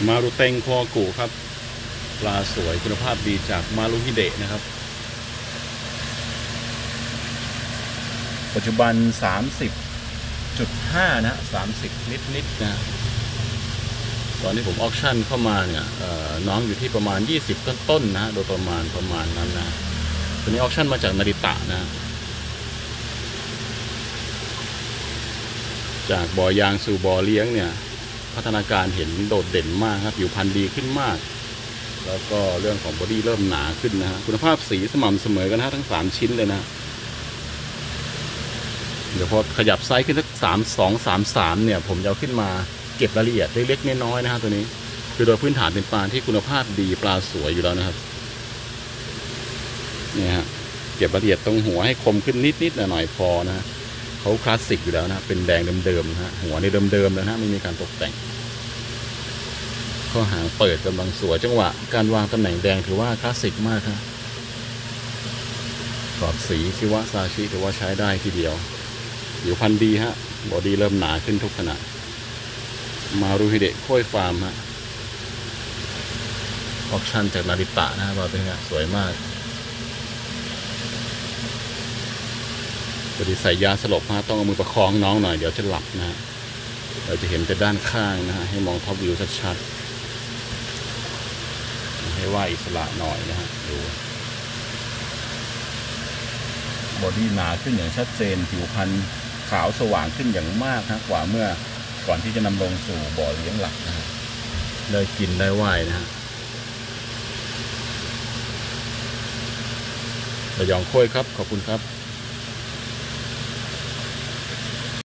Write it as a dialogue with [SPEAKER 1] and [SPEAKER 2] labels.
[SPEAKER 1] มารุเต็งคอกุครับปลาสวยคุณภาพดีจากมารุฮิเดะนะครับปัจจุบัน 30.5 นะ30นิดนะตอนนี้ผมออกชั่นเข้ามาเนี่ยน้องอยู่ที่ประมาณ20ต้นๆนะโดยประมาณนั้นนะตัวนี้ออกชั่นมาจากนาริตะนะจากบ่อยางสู่บ่อเลี้ยงเนี่ยพัฒนาการเห็นโดดเด่นมากครับผิวพรรณดีขึ้นมากแล้วก็เรื่องของบอดี้เริ่มหนาขึ้นนะฮะคุณภาพสีสม่ำเสมอกันนะทั้ง3ชิ้นเลยนะเดี๋ยวพอขยับไซส์ขึ้นสัก32-33เนี่ยผมจะเอาขึ้นมาเก็บรายละเอียดเล็กๆน้อยๆนะฮะตัวนี้คือโดยพื้นฐานเป็นปลาที่คุณภาพดีปลาสวยอยู่แล้วนะครับเนี่ยฮะเก็บรายละเอียดตรงหัวให้คมขึ้นนิดๆหน่อยๆพอนะเขาคลาสสิกอยู่แล้วนะเป็นแดงเดิมๆนะฮะหัวในเดิมๆแล้วนะไม่มีการตกแต่งข้อหางเปิดกำลังสวยจังหวะการวางตำแหน่งแดงถือว่าคลาสสิกมากครับกรอบสีคิวะซาชิถือว่าใช้ได้ทีเดียวผิวพรรณดีฮะบอดี้เริ่มหนาขึ้นทุกขณะมารุฮิเดะโค้ยฟาร์มฮะออกชั่นจากนาริตะนะเราเป็นไงสวยมากพอดีใส่ยาสลบฮะต้องเอามือประคองน้องหน่อยเดี๋ยวจะหลับนะเราจะเห็นแต่ด้านข้างนะฮะให้มองท็อปวิวชัดๆให้ว่าอิสระหน่อยนะฮะดูบอดี้หนาขึ้นอย่างชัดเจนผิวพรรณขาวสว่างขึ้นอย่างมากนะกว่าเมื่อก่อนที่จะนำลงสู่บ่อเลี้ยงหลักนะฮะได้กินได้ว่ายนะฮะระยองโค้ยครับขอบคุณครับ